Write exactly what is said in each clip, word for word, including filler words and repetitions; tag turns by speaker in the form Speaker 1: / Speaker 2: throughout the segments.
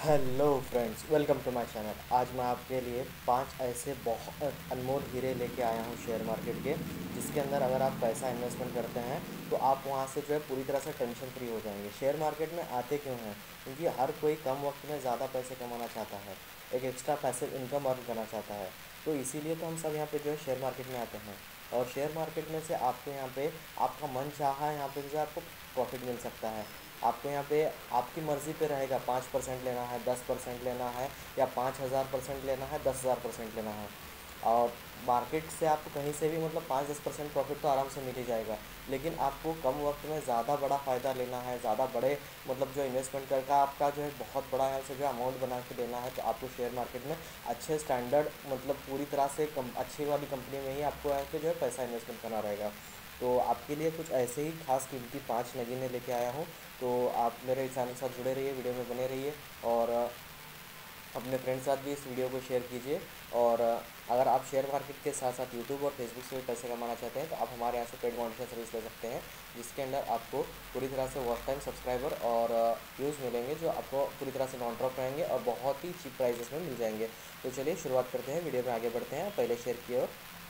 Speaker 1: Hello friends, welcome to my channel. आज मैं आपके लिए पांच ऐसे बहुत अनमोल हीरे लेके आया हूँ शेयर मार्केट के, जिसके अंदर अगर आप पैसा इन्वेस्टमेंट करते हैं तो आप वहाँ से जो है पूरी तरह से टेंशन फ्री हो जाएंगे। शेयर मार्केट में आते क्यों हैं? क्योंकि हर कोई कम वक्त में ज़्यादा पैसे कमाना चाहता है, एक एक्स्ट्रा पैसिव इनकम अर्न करना चाहता है। तो इसीलिए तो हम सब यहाँ पे जो है शेयर मार्केट में आते हैं। और शेयर मार्केट में से आपको यहाँ पे आपका मन चाहा यहाँ पे जो है आपको प्रॉफिट मिल सकता है। आपको यहाँ पे आपकी मर्ज़ी पे रहेगा, पाँच परसेंट लेना है, दस परसेंट लेना है, या पाँच हज़ार परसेंट लेना है, दस हज़ार परसेंट लेना है। और मार्केट से आपको कहीं से भी मतलब पाँच दस परसेंट प्रॉफिट तो आराम से मिल ही जाएगा। लेकिन आपको कम वक्त में ज़्यादा बड़ा फ़ायदा लेना है, ज़्यादा बड़े मतलब जो इन्वेस्टमेंट करके आपका जो है बहुत बड़ा यहाँ से जो अमाउंट बना के देना है, तो आपको शेयर मार्केट में अच्छे स्टैंडर्ड मतलब पूरी तरह से कम अच्छी वाली कंपनी में ही आपको यहाँ पे जो है पैसा इन्वेस्टमेंट करना रहेगा। तो आपके लिए कुछ ऐसे ही खास कीमती पाँच नगीने लेके आया हूँ। तो आप मेरे चैनल के साथ जुड़े रहिए, वीडियो में बने रहिए, और अ, अपने फ्रेंड के साथ भी इस वीडियो को शेयर कीजिए। और अ, अगर आप शेयर मार्केट के साथ साथ यूट्यूब और फेसबुक से भी पैसे कमाना चाहते हैं तो आप हमारे यहाँ से पेड मॉनिटर सर्विस ले सकते हैं, जिसके अंदर आपको पूरी तरह से वॉच टाइम, सब्सक्राइबर और व्यूज़ मिलेंगे, जो आपको पूरी तरह से नॉन ड्रॉप रहेंगे और बहुत ही चीप प्राइसेस में मिल जाएंगे। तो चलिए शुरुआत करते हैं, वीडियो में आगे बढ़ते हैं पहले शेयर की ओर।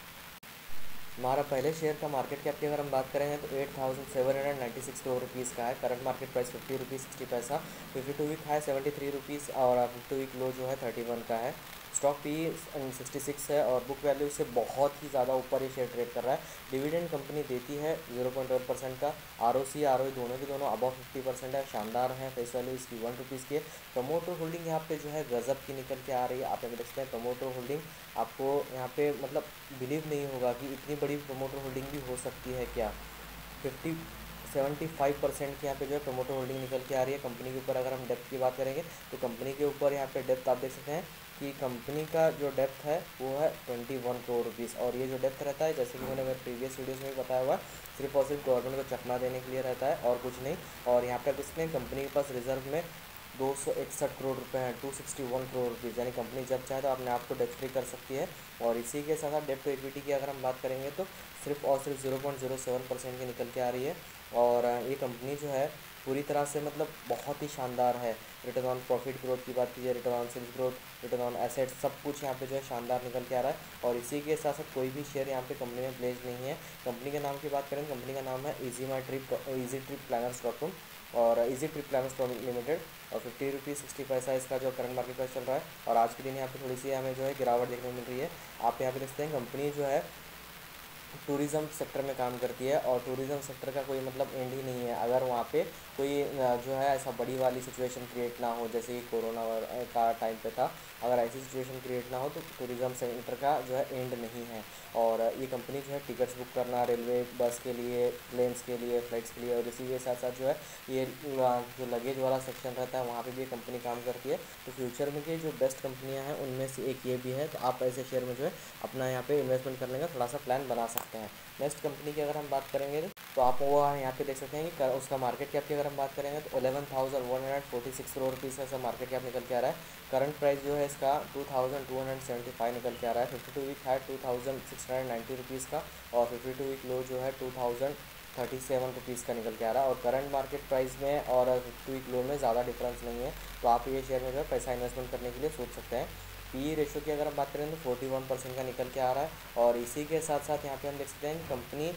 Speaker 1: हमारा पहले शेयर का मार्केट कैप की अगर हम बात करें तो eight thousand seven hundred ninety six crore rupees का है। Current market price fifty rupees sixty पैसा। Fifty two week high seventy three rupees और फिफ्टी वीक लो जो है थर्टी वन का है। स्टॉक पी सिक्सटी सिक्स है और बुक वैल्यू से बहुत ही ज़्यादा ऊपर ये शेयर ट्रेड कर रहा है। डिविडेंड कंपनी देती है ज़ीरो पॉइंट वन परसेंट का। R O C R O दोनों के दोनों अबव फिफ्टी परसेंट है, शानदार है। फेस वैल्यू इसकी वन रुपीज़ की है। प्रमोटर होल्डिंग यहाँ पे जो है गजब की निकल के आ रही है। आप यहाँ पे देख सकते हैं प्रमोटर होल्डिंग, आपको यहाँ पे मतलब बिलीव नहीं होगा कि इतनी बड़ी प्रमोटर होल्डिंग भी हो सकती है क्या। फिफ्टी सेवेंटी फाइव परसेंट की यहाँ पे जो है प्रमोटर होल्डिंग निकल के आ रही है। कंपनी के ऊपर अगर हम डेप्थ की बात करेंगे तो कंपनी के ऊपर यहाँ पे डेप्थ आप देख सकते हैं कि कंपनी का जो डेप्थ है वो है ट्वेंटी वन करोड़ रुपीज़। और ये जो डेप्थ रहता है, जैसे कि मैंने मेरे प्रीवियस वीडियोस में भी बताया हुआ है, सिर्फ और सिर्फ गवर्नमेंट को चकमा देने के लिए रहता है और कुछ नहीं। और यहाँ पे आप इसमें कंपनी के पास रिजर्व में दो सौ इकसठ करोड़ रुपए हैं, two sixty one crore rupees, यानी कंपनी जब चाहे तो अपने आप को डेप्ट फ्री कर सकती है। और इसी के साथ साथ डेप्ट टू इक्विटी की अगर हम बात करेंगे तो सिर्फ और सिर्फ zero point zero seven percent की निकल के आ रही है। और ये कंपनी जो है पूरी तरह से मतलब बहुत ही शानदार है। रिटर्न ऑन प्रॉफिट ग्रोथ की बात कीजिए, return on sales growth, return on assets, सब कुछ यहाँ पे जो है शानदार निकल के आ रहा है। और इसी के साथ साथ कोई भी शेयर यहाँ पे कंपनी में प्लेस नहीं है। कंपनी के नाम की बात करें, कंपनी का नाम है easy my trip easy trip planners dot com और इजी ट्रिप प्लानर्स लिमिटेड। और फिफ्टी रुपीज़ सिक्सटी पैसा इसका जो करंट मार्केट प्राइस चल रहा है। और आज के दिन यहाँ पे थोड़ी सी हमें जो है गिरावट देखने को मिल रही है। आप यहाँ पे देखते हैं कंपनी जो है टूरिज़्म सेक्टर में काम करती है और टूरिज़्म सेक्टर का कोई मतलब एंड ही नहीं है। अगर वहाँ पे कोई अ, जो है ऐसा बड़ी वाली सिचुएशन क्रिएट ना हो जैसे कि कोरोना का टाइम पे था, अगर ऐसी सिचुएशन क्रिएट ना हो तो टूरिज़्म सेक्टर का जो है एंड नहीं है। और ये कंपनी जो है टिकट्स बुक करना रेलवे, बस के लिए, प्लेन्स के लिए, फ्लाइट्स के लिए, और इसी के साथ साथ जो है ये अ, जो लगेज वाला सेक्शन रहता है वहाँ पे भी ये कंपनी काम करती है। तो फ्यूचर में की जो बेस्ट कंपनियाँ हैं उनमें से एक ये भी है। तो आप ऐसे शेयर में जो है अपना यहाँ पे इन्वेस्टमेंट करने का थोड़ा सा प्लान बना सकते हैं। नेक्स्ट कंपनी की अगर हम बात करेंगे तो आप वो यहाँ पे देख सकते हैं कि उसका मार्केट कैप की अगर हम बात करेंगे तो eleven thousand one hundred forty six crore rupees का मार्केट कैप निकल के आ रहा है। करंट प्राइस जो है इसका two thousand two hundred seventy five निकल के आ रहा है। फिफ्टी टू वीक है two thousand six hundred ninety rupees का और फिफ्टी टू वीक लो जो है two thousand thirty seven rupees का निकल के आ रहा है। और करंट मार्केट प्राइस में और फिफ्टी वीक लो में ज़्यादा डिफरेंस नहीं है। तो आप ये शेयर में जो है पैसा इन्वेस्टमेंट करने के लिए सोच सकते हैं। पी रेशो की अगर हम बात करें तो फोर्टी वन परसेंट का निकल के आ रहा है। और इसी के साथ साथ यहाँ पे हम देख सकते हैं कि कंपनी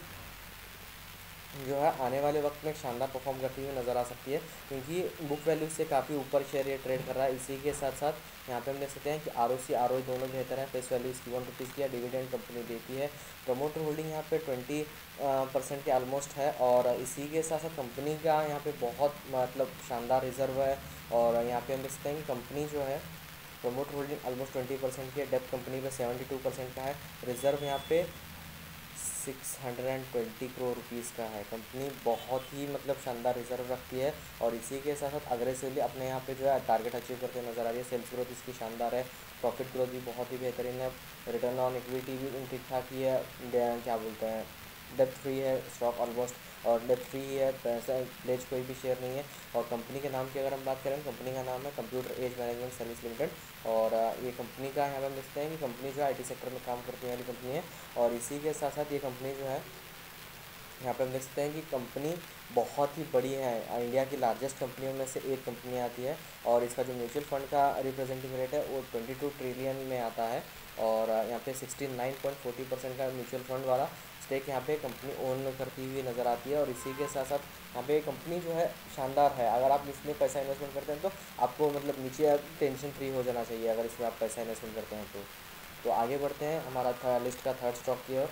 Speaker 1: जो है आने वाले वक्त में शानदार परफॉर्म करती हुई नज़र आ सकती है, क्योंकि बुक वैल्यू से काफ़ी ऊपर शेयर ये ट्रेड कर रहा है। इसी के साथ साथ यहाँ पे हम देख सकते हैं कि are O C R O दोनों बेहतर है। फेस वैल्यू इसकी वन रुपीज़ की है। डिविडेंड कंपनी देती है। प्रमोटर होल्डिंग यहाँ पे ट्वेंटी परसेंट के ऑलमोस्ट है। और इसी के साथ साथ कंपनी का यहाँ पे बहुत मतलब शानदार रिजर्व है। और यहाँ पे हम देख सकते हैं कि कंपनी जो है promoter holding almost twenty percent की है। डेप्थ कंपनी पे सेवेंटी टू परसेंट का है। रिजर्व यहाँ पे six hundred and twenty crore rupees का है। कंपनी बहुत ही मतलब शानदार रिजर्व रखती है और इसी के साथ साथ अग्रेसिवली अपने यहाँ पे जो है टारगेट अचीव करते नजर आ रही है। सेल्स ग्रोथ इसकी शानदार है। प्रॉफिट ग्रोथ भी बहुत ही बेहतरीन है। रिटर्न ऑन इक्विटी भी ठीक ठाक ही है। डे- क्या बोलते हैं, डेप्थ फ्री है स्टॉक ऑलमोस्ट, और डेप्थ फ्री है, पैसा प्लेज कोई भी शेयर नहीं है। और कंपनी के नाम की अगर हम बात करें, कंपनी का नाम है computer age management service limited. और अ, ये कंपनी का यहाँ पे हम देखते हैं कि कंपनी जो है आईटी सेक्टर में काम करने वाली कंपनी है। और इसी के साथ साथ ये कंपनी जो है यहाँ पे हम देख सकते हैं कि कंपनी बहुत ही बड़ी है, इंडिया की लार्जेस्ट कंपनियों में से एक कंपनी आती है। और इसका जो म्यूचुअल फंड का रिप्रेजेंटिंग रेट है वो ट्वेंटी टू ट्रिलियन में आता है। और यहाँ पे sixty nine point forty percent का म्यूचुअल फंड वाला स्टेक यहाँ पे कंपनी ओन करती हुई नज़र आती है। और इसी के साथ साथ यहाँ पे कंपनी जो है शानदार है। अगर आप इसमें पैसा इन्वेस्टमेंट करते हैं तो आपको मतलब नीचे टेंशन फ्री हो जाना चाहिए अगर इसमें आप पैसा इन्वेस्टमेंट करते हैं तो। तो आगे बढ़ते हैं हमारा था लिस्ट का थर्ड स्टॉक की ओर।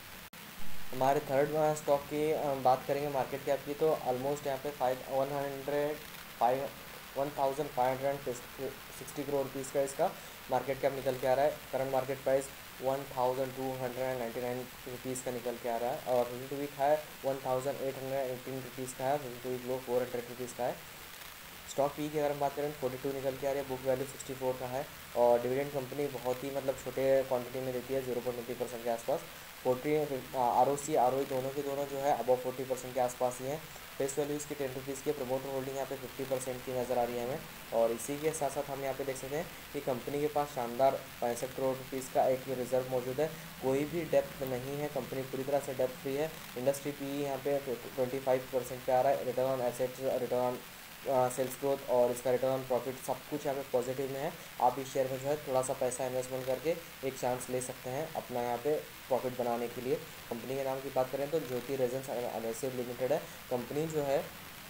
Speaker 1: हमारे थर्ड स्टॉक की बात करेंगे मार्केट कैप की, तो ऑलमोस्ट यहाँ पे five one hundred five one thousand five hundred sixty crore rupees का इसका मार्केट कैप निकल के आ रहा है। Current market price one thousand two hundred ninety nine rupees का निकल के आ रहा है। और फिफ्टी टू वीक है one thousand eight hundred eighteen rupees का है। Fifty two week low four hundred rupees का है। स्टॉक पी की अगर हम बात करें फोर्टी टू निकल के आ रही है। बुक वैल्यू सिक्सटी फोर का है। और डिविडेंड कंपनी बहुत ही मतलब छोटे क्वांटिटी में देती है, जीरो पॉइंट ट्वेंटी परसेंट के आसपास। Forty R O C R O दोनों के दोनों जो है अबव फोर्टी परसेंट के आसपास ही हैं। फेस वैल्यू इसकी टेन रुपीज़ की, प्रमोटर होल्डिंग यहाँ पे फिफ्टी परसेंट की नज़र आ रही है हमें। और इसी के साथ साथ हम यहाँ पे देख सकते हैं कि कंपनी के पास शानदार पैंसठ करोड़ रुपीज़ का एक रिजर्व मौजूद है। कोई भी डेप्थ नहीं है, कंपनी पूरी तरह से डेप्थ फ्री है। इंडस्ट्री पी यहाँ पे ट्वेंटी फाइव परसेंट पे आ रहा है। Return on assets, return on sales growth और इसका रिटर्न ऑन प्रॉफिट सब कुछ यहाँ पे पॉजिटिव में है। आप इस शेयर में जो है थोड़ा सा पैसा इन्वेस्टमेंट करके एक चांस ले सकते हैं अपना यहाँ पे प्रॉफिट बनाने के लिए। कंपनी के नाम की बात करें तो ज्योति रेजन्स एडहेसिव लिमिटेड है कंपनी जो है।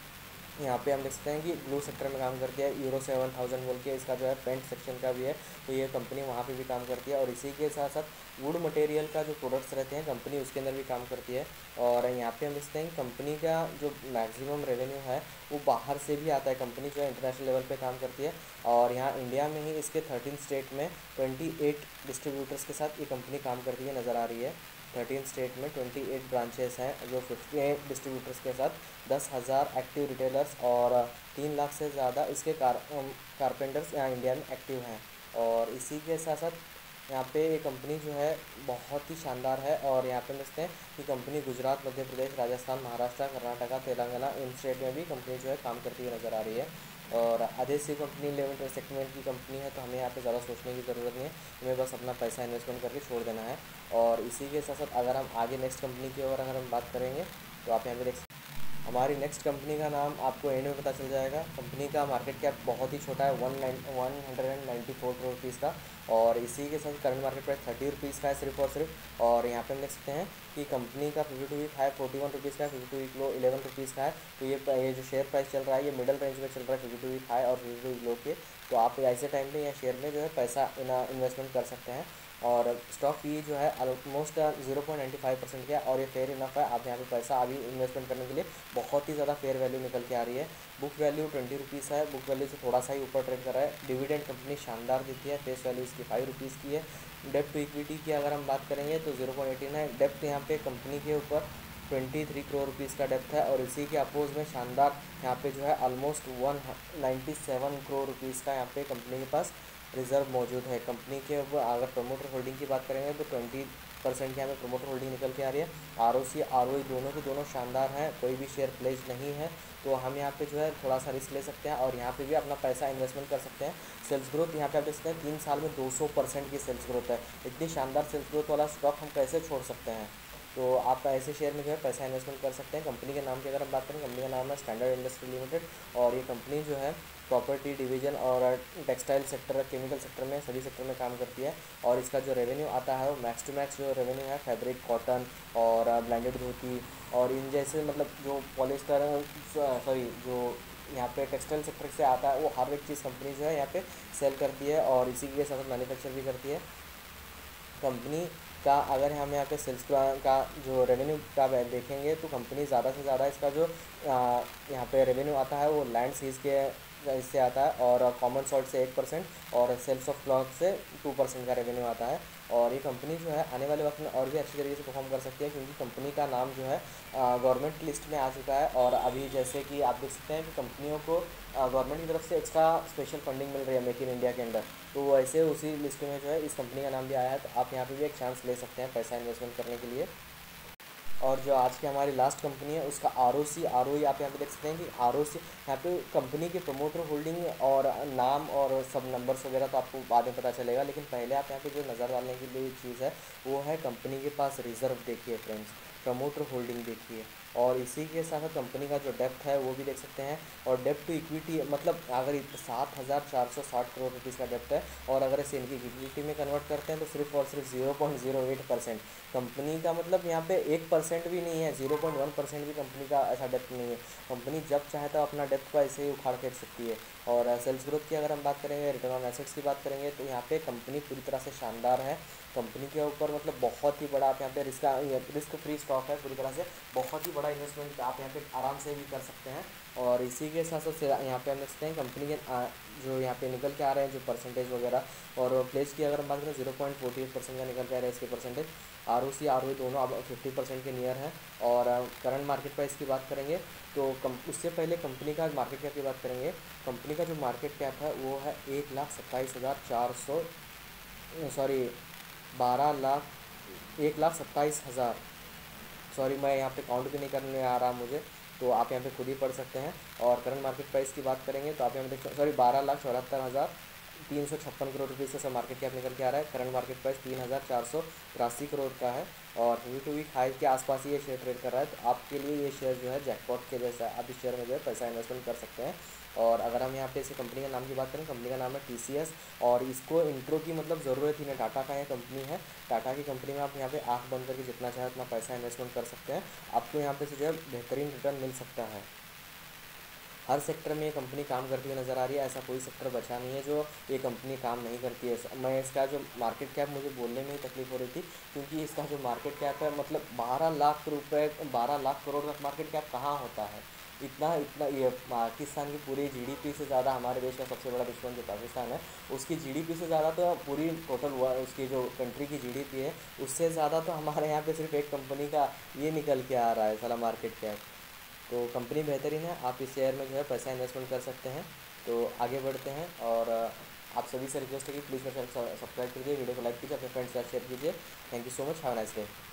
Speaker 1: यहाँ पे हम देख सकते हैं कि ब्लू सेक्टर में काम करती है। यूरो सेवन थाउजेंड बोल के इसका जो है पेंट सेक्शन का भी है, तो ये कंपनी वहाँ पे भी काम करती है। और इसी के साथ साथ वुड मटेरियल का जो प्रोडक्ट्स रहते हैं कंपनी उसके अंदर भी काम करती है। और यहाँ पे हम देखते हैं कि कंपनी का जो मैक्सिमम रेवेन्यू है वो बाहर से भी आता है। कंपनी जो है इंटरनेशनल लेवल पे काम करती है। और यहाँ इंडिया में ही इसके थर्टीन स्टेट में ट्वेंटी एट डिस्ट्रीब्यूटर्स के साथ ये कंपनी काम करती है नज़र आ रही है। थर्टीन स्टेट में ट्वेंटी एट ब्रांचेस हैं जो फिफ्टी एट डिस्ट्रीब्यूटर्स के साथ दस हज़ार एक्टिव रिटेलर्स और तीन लाख से ज़्यादा इसके कार कारपेंटर्स यहाँ इंडिया में एक्टिव हैं। और इसी के साथ साथ यहाँ पे ये कंपनी जो है बहुत ही शानदार है। और यहाँ पे देखते हैं कि कंपनी गुजरात, मध्य प्रदेश, राजस्थान, महाराष्ट्र, कर्नाटका, तेलंगाना इन स्टेट में भी कंपनी जो है काम करती हुई नज़र आ रही है। और एडहेसिव कंपनी लिमिटेड सेगमेंट की कंपनी है, तो हमें यहाँ पे ज़्यादा सोचने की ज़रूरत नहीं है, हमें बस अपना पैसा इन्वेस्टमेंट करके छोड़ देना है। और इसी के साथ साथ अगर हम आगे नेक्स्ट कंपनी की ओर अगर हम बात करेंगे तो आप यहाँ पे देख सकते हैं हमारी नेक्स्ट कंपनी का नाम आपको एंड में पता चल जाएगा। कंपनी का मार्केट कैप बहुत ही छोटा है, one nine one hundred and ninety four crore rupees का। और इसी के साथ current market price thirty rupees का है सिर्फ और सिर्फ। और यहाँ पे हम देख सकते हैं कि कंपनी का fifty two week high forty one rupees का है, fifty two week low eleven rupees का है। तो ये ये जो शेयर प्राइस चल रहा है ये मिडल रेंज में चल रहा है, फिफ्टी टू वीक हाई और फिफ्टी टू वीक लो के। तो आप ऐसे टाइम पे या शेयर में जो है पैसा इन्वेस्टमेंट कर सकते हैं। और स्टॉक पी जो है almost zero point ninety five percent का है। और ये फेयर इनफ है, आप यहाँ पे पैसा अभी इन्वेस्टमेंट करने के लिए बहुत ही ज़्यादा फेयर वैल्यू निकल के आ रही है। बुक वैल्यू ट्वेंटी रुपीज़ है, बुक वैल्यू से थोड़ा सा ही ऊपर ट्रेड कर रहा है। डिविडेंड कंपनी शानदार देती है, फेस वैल्यू इसकी फाइव रुपीज़ की है। डेप्ट टू इक्विटी की अगर हम बात करेंगे तो जीरो पॉइंट एटीन है। डेप्ट यहाँ पे कंपनी के ऊपर ट्वेंटी थ्री करोड़ रुपीज़ का डेप्थ है। और इसी के अपोज में शानदार यहाँ पे जो है almost one ninety seven crore rupees का यहाँ पे कंपनी के पास रिजर्व मौजूद है। कंपनी के ऊपर अगर प्रमोटर होल्डिंग की बात करेंगे तो ट्वेंटी परसेंट की यहाँ पे प्रमोटर होल्डिंग निकल के आ रही है। Are O C R O दोनों के दोनों शानदार हैं, कोई भी शेयर प्लेज नहीं है। तो हम यहाँ पे जो है थोड़ा सा रिस्क ले सकते हैं और यहाँ पे भी अपना पैसा इन्वेस्टमेंट कर सकते हैं। सेल्स ग्रोथ यहाँ पे आप देख सकते हैं तीन साल में दो सौ परसेंट की सेल्स ग्रोथ है। इतनी शानदार सेल्स ग्रोथ वाला स्टॉक हम कैसे छोड़ सकते हैं। तो आप ऐसे शेयर में जो है पैसा इन्वेस्टमेंट कर सकते हैं। कंपनी के नाम की अगर हम बात करें, कंपनी का नाम है स्टैंडर्ड इंडस्ट्री लिमिटेड। और ये कंपनी जो है प्रॉपर्टी डिवीजन और टेक्सटाइल सेक्टर, केमिकल सेक्टर में सभी सेक्टर में काम करती है। और इसका जो रेवेन्यू आता है वो मैक्स टू मैक्स जो रेवेन्यू है फैब्रिक, कॉटन और ब्लेंडेड धोती और इन जैसे मतलब जो पॉलिस्टर सॉरी जो यहाँ पे टेक्सटाइल सेक्टर से आता है वो हर एक चीज़ कंपनी जो है यहाँ पे सेल करती है और इसी के साथ मैन्युफैक्चर भी करती है। कंपनी का अगर हम यहाँ पे सेल्स का जो रेवेन्यू का देखेंगे तो कंपनी ज़्यादा से ज़्यादा इसका जो यहाँ पे रेवेन्यू आता है वो लैंड सीज के इससे आता है और कॉमन सॉल्ट से एक परसेंट और सेल्स ऑफ क्लॉथ से टू परसेंट का रेवेन्यू आता है। और ये कंपनी जो है आने वाले वक्त में और भी अच्छी तरीके से परफॉर्म कर सकती है क्योंकि कंपनी का नाम जो है गवर्नमेंट लिस्ट में आ चुका है। और अभी जैसे कि आप देख सकते हैं कि कंपनियों को गवर्नमेंट की तरफ से एक्स्ट्रा स्पेशल फंडिंग मिल रही है मेक इन इंडिया के अंदर, तो वैसे उसी लिस्ट में जो है इस कंपनी का नाम भी आया है। तो आप यहाँ पे भी एक चांस ले सकते हैं पैसा इन्वेस्टमेंट करने के लिए। और जो आज की हमारी लास्ट कंपनी है उसका आर ओ सी आर ओ आप यहाँ पे देख सकते हैं कि आर ओ सी यहाँ पे कंपनी के प्रमोटर होल्डिंग और नाम और सब नंबर्स वगैरह तो आपको बाद में पता चलेगा, लेकिन पहले आप यहाँ पे जो नज़र डालने के लिए चीज़ है वो है कंपनी के पास रिजर्व। देखिए फ्रेंड्स, प्रमोटर होल्डिंग देखिए, और इसी के साथ साथ कंपनी का जो डेप्थ है वो भी देख सकते हैं। और डेप्ट टू इक्विटी मतलब अगर सात हज़ार चार सौ साठ करोड़ रुपीज़ का डेप्ट है, और अगर इसे इनकी इक्विटी में कन्वर्ट करते हैं तो सिर्फ और सिर्फ zero point zero eight percent company का, मतलब यहाँ पे एक परसेंट भी नहीं है, जीरो पॉइंट वन परसेंट भी कंपनी का ऐसा डेप्ट नहीं है। कंपनी जब चाहे तो अपना डेप्ट को ऐसे ही उखाड़ फेंक सकती है। और सेल्स ग्रोथ की अगर हम बात करेंगे, रिटर्न ऑन एसेट्स की बात करेंगे, तो यहाँ पे कंपनी पूरी तरह से शानदार है। कंपनी के ऊपर मतलब बहुत ही बड़ा आप यहाँ पे रिस्क रिस्क फ्री स्टॉक है पूरी तरह से, बहुत ही बड़ा इन्वेस्टमेंट आप यहाँ पे आराम से भी कर सकते हैं। और इसी के साथ साथ यहाँ पे हम देख सकते हैं कंपनी के आ, जो यहाँ पे निकल के आ रहे हैं जो परसेंटेज वगैरह, और प्लेस की अगर हम बात करें zero point forty eight percent का निकल के आ रहा है इसके percentage. R O C R O दोनों अब फिफ्टी परसेंट के नियर है। और करंट मार्केट प्राइस की बात करेंगे तो कम उससे पहले कंपनी का मार्केट कैप की बात करेंगे। कंपनी का जो मार्केट कैप है वो है एक लाख सत्ताईस हज़ार चार सौ सॉरी बारह लाख एक लाख सत्ताईस हज़ार सॉरी मैं यहाँ पे काउंट भी नहीं करने आ रहा मुझे, तो आप यहाँ पे खुद ही पढ़ सकते हैं। और करंट मार्केट प्राइस की बात करेंगे तो आप यहाँ पे देख सॉरी बारह लाख चौहत्तर हज़ार तीन सौ छप्पन करोड़ रुपये से मार्केट कैप निकल के आ रहा है। करंट मार्केट प्राइस तीन हज़ार चार सौ तिरासी करोड़ का है, और वीक टू वीक हाई के आसपास ही ये शेयर ट्रेड कर रहा है। तो आपके लिए ये शेयर जो है जैकपॉट के जैसा है, आप इस शेयर में जो है पैसा इन्वेस्टमेंट कर सकते हैं। और अगर हम यहाँ पे इसे कंपनी के नाम की बात करें, कंपनी का नाम है टी सी एस, और इसको इंट्रो की मतलब ज़रूरत ही नहीं, टाटा का ये कंपनी है। टाटा की कंपनी में आप यहाँ पे आँख बंद करके जितना चाहे उतना पैसा इन्वेस्टमेंट कर सकते हैं, आपको यहाँ पे से जो है बेहतरीन रिटर्न मिल सकता है। हर सेक्टर में ये कंपनी काम करती हुई नज़र आ रही है, ऐसा कोई सेक्टर बचा नहीं है जो ये कंपनी काम नहीं करती है। मैं इसका जो मार्केट कैप मुझे बोलने में ही तकलीफ़ हो रही थी, क्योंकि इसका जो मार्केट कैप है मतलब बारह लाख रुपए बारह लाख करोड़ का मार्केट कैप कहाँ होता है। इतना इतना ये पाकिस्तान की पूरी जीडीपी से ज़्यादा, हमारे देश का सबसे बड़ा दुश्मन जो पाकिस्तान है उसकी जीडीपी से ज़्यादा तो पूरी टोटल हुआ उसकी जो कंट्री की जीडीपी है उससे ज़्यादा तो हमारे यहाँ पे सिर्फ एक कंपनी का ये निकल के आ रहा है साला मार्केट कैप। तो कंपनी बेहतरीन है, आप इस शेयर में जो है पैसा इन्वेस्टमेंट कर सकते हैं। तो आगे बढ़ते हैं, और आप सभी से रिक्वेस्ट है कि प्लीज़ मेरे चैनल सब्सक्राइब कीजिए, वीडियो को लाइक कीजिए, अपने फ्रेंड्स के साथ शेयर कीजिए। Thank you so much, have a nice day.